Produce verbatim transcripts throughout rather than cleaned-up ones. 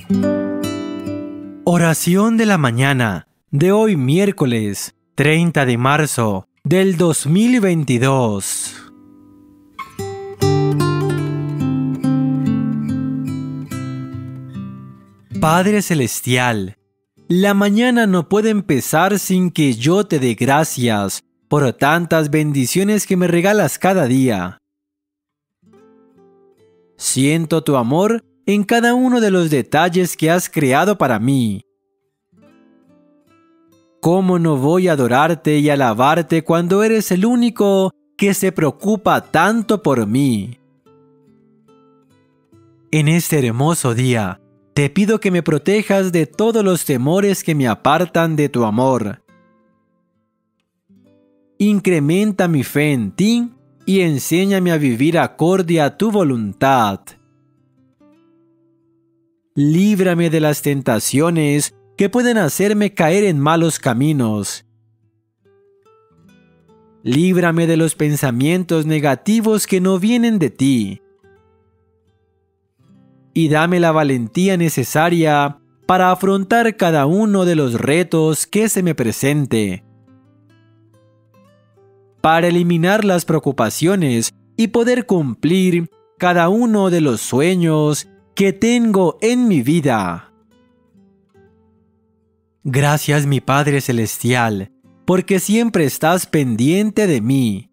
Oración de la mañana de hoy miércoles treinta de marzo del dos mil veintidós. Padre Celestial, la mañana no puede empezar sin que yo te dé gracias por tantas bendiciones que me regalas cada día. Siento tu amor en cada uno de los detalles que has creado para mí. ¿Cómo no voy a adorarte y alabarte cuando eres el único que se preocupa tanto por mí? En este hermoso día, te pido que me protejas de todos los temores que me apartan de tu amor. Incrementa mi fe en ti y enséñame a vivir acorde a tu voluntad. Líbrame de las tentaciones que pueden hacerme caer en malos caminos. Líbrame de los pensamientos negativos que no vienen de ti. Y dame la valentía necesaria para afrontar cada uno de los retos que se me presente, para eliminar las preocupaciones y poder cumplir cada uno de los sueños que tengo en mi vida. Gracias, mi Padre Celestial, porque siempre estás pendiente de mí.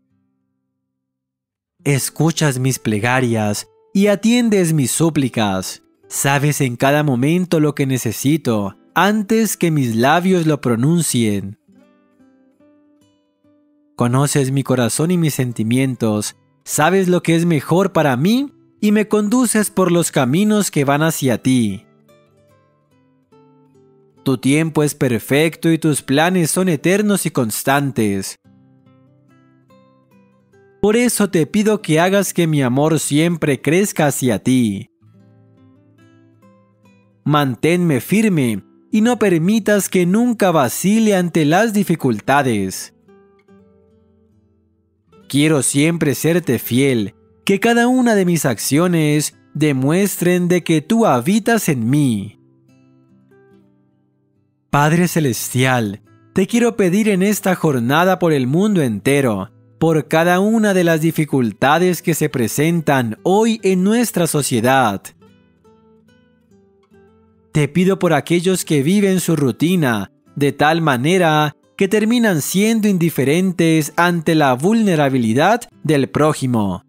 Escuchas mis plegarias y atiendes mis súplicas. Sabes en cada momento lo que necesito antes que mis labios lo pronuncien. Conoces mi corazón y mis sentimientos. Sabes lo que es mejor para mí y me conduces por los caminos que van hacia ti. Tu tiempo es perfecto y tus planes son eternos y constantes. Por eso te pido que hagas que mi amor siempre crezca hacia ti. Manténme firme y no permitas que nunca vacile ante las dificultades. Quiero siempre serte fiel, que cada una de mis acciones demuestren de que tú habitas en mí. Padre Celestial, te quiero pedir en esta jornada por el mundo entero, por cada una de las dificultades que se presentan hoy en nuestra sociedad. Te pido por aquellos que viven su rutina de tal manera que terminan siendo indiferentes ante la vulnerabilidad del prójimo.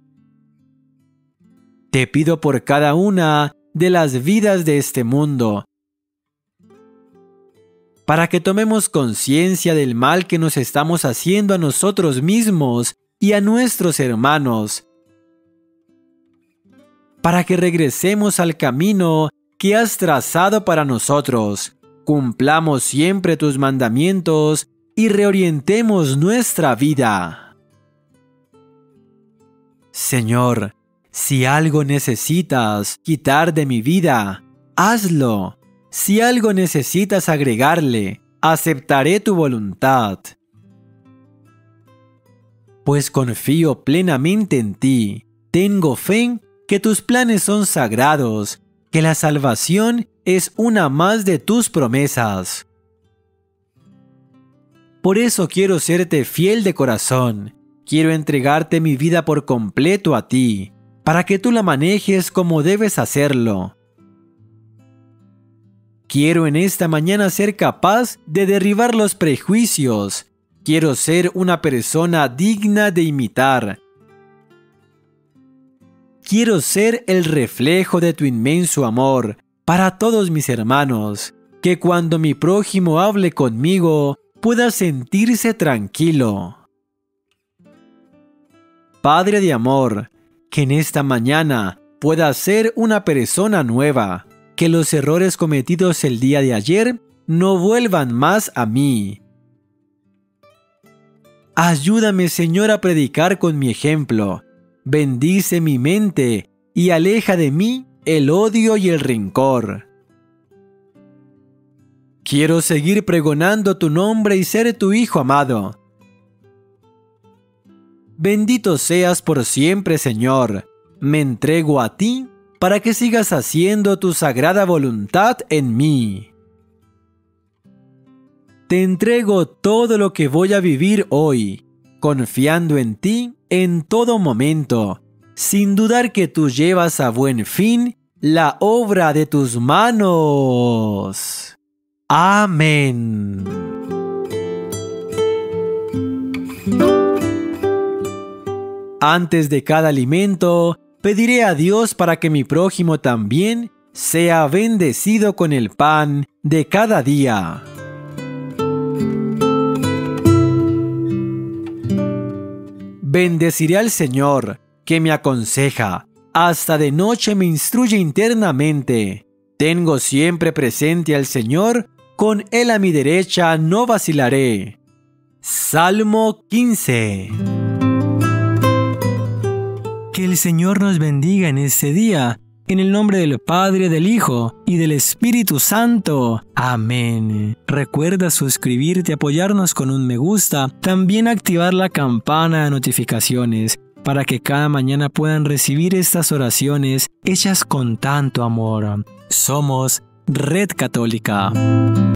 Te pido por cada una de las vidas de este mundo, para que tomemos conciencia del mal que nos estamos haciendo a nosotros mismos y a nuestros hermanos, para que regresemos al camino que has trazado para nosotros, cumplamos siempre tus mandamientos y reorientemos nuestra vida. Señor, si algo necesitas quitar de mi vida, hazlo. Si algo necesitas agregarle, aceptaré tu voluntad. Pues confío plenamente en ti. Tengo fe que tus planes son sagrados, que la salvación es una más de tus promesas. Por eso quiero serte fiel de corazón. Quiero entregarte mi vida por completo a ti, para que tú la manejes como debes hacerlo. Quiero en esta mañana ser capaz de derribar los prejuicios. Quiero ser una persona digna de imitar. Quiero ser el reflejo de tu inmenso amor para todos mis hermanos, que cuando mi prójimo hable conmigo pueda sentirse tranquilo. Padre de amor, que en esta mañana pueda ser una persona nueva, que los errores cometidos el día de ayer no vuelvan más a mí. Ayúdame, Señor, a predicar con mi ejemplo. Bendice mi mente y aleja de mí el odio y el rencor. Quiero seguir pregonando tu nombre y ser tu hijo amado. Bendito seas por siempre, Señor. Me entrego a ti para que sigas haciendo tu sagrada voluntad en mí. Te entrego todo lo que voy a vivir hoy, confiando en ti en todo momento, sin dudar que tú llevas a buen fin la obra de tus manos. Amén. Antes de cada alimento, pediré a Dios para que mi prójimo también sea bendecido con el pan de cada día. Bendeciré al Señor, que me aconseja, hasta de noche me instruye internamente. Tengo siempre presente al Señor, con Él a mi derecha no vacilaré. Salmo quince. Que el Señor nos bendiga en este día, en el nombre del Padre, del Hijo y del Espíritu Santo. Amén. Recuerda suscribirte, apoyarnos con un me gusta, también activar la campana de notificaciones para que cada mañana puedan recibir estas oraciones hechas con tanto amor. Somos Red Católica.